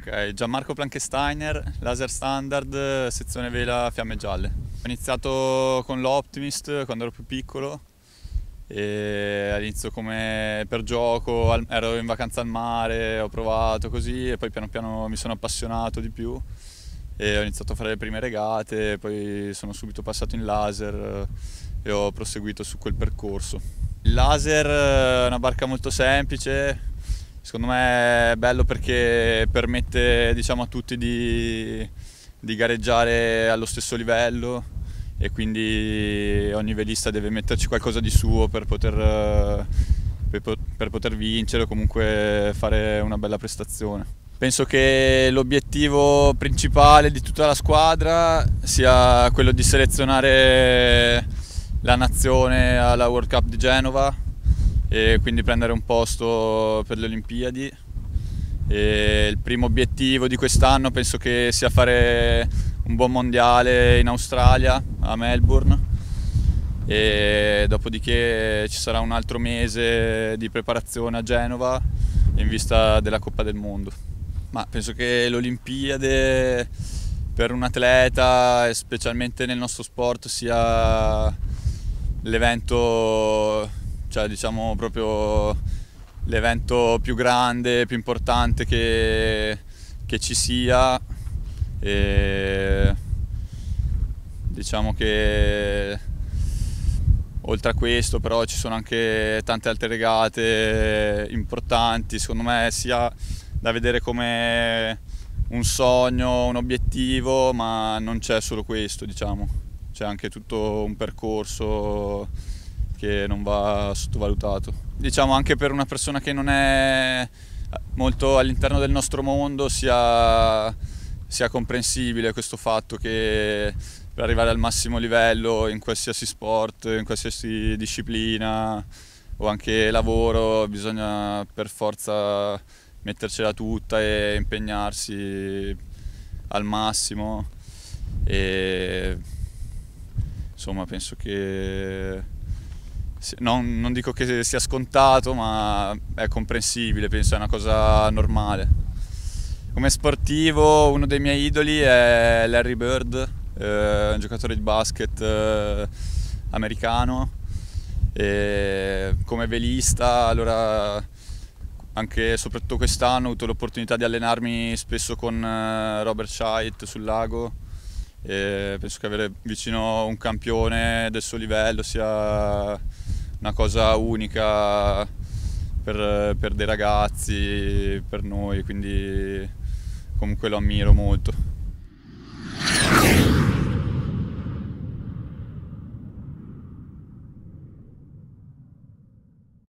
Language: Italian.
Ok, Gianmarco Plankensteiner, laser standard, sezione vela fiamme gialle. Ho iniziato con l'Optimist quando ero più piccolo e all'inizio come per gioco, ero in vacanza al mare, ho provato così e poi piano piano mi sono appassionato di più e ho iniziato a fare le prime regate, poi sono subito passato in laser e ho proseguito su quel percorso. Il laser è una barca molto semplice. Secondo me è bello perché permette, diciamo, a tutti di gareggiare allo stesso livello e quindi ogni velista deve metterci qualcosa di suo per poter vincere o comunque fare una bella prestazione. Penso che l'obiettivo principale di tutta la squadra sia quello di selezionare la nazione alla World Cup di Genova e quindi prendere un posto per le Olimpiadi. E il primo obiettivo di quest'anno penso che sia fare un buon mondiale in Australia, a Melbourne, e dopodiché ci sarà un altro mese di preparazione a Genova in vista della Coppa del Mondo. Ma penso che l'Olimpiade per un atleta, e specialmente nel nostro sport, sia l'evento, cioè diciamo proprio l'evento più grande, più importante che ci sia, e diciamo che oltre a questo però ci sono anche tante altre regate importanti, secondo me sia da vedere come un sogno, un obiettivo, ma non c'è solo questo, diciamo, c'è anche tutto un percorso che non va sottovalutato. Diciamo anche per una persona che non è molto all'interno del nostro mondo sia comprensibile questo fatto che per arrivare al massimo livello in qualsiasi sport, in qualsiasi disciplina o anche lavoro bisogna per forza mettercela tutta e impegnarsi al massimo e insomma penso che non dico che sia scontato, ma è comprensibile, penso è una cosa normale. Come sportivo uno dei miei idoli è Larry Bird, un giocatore di basket americano, e come velista allora anche e soprattutto quest'anno ho avuto l'opportunità di allenarmi spesso con Robert Scheidt sul lago e penso che avere vicino un campione del suo livello sia una cosa unica per dei ragazzi, per noi, quindi comunque lo ammiro molto.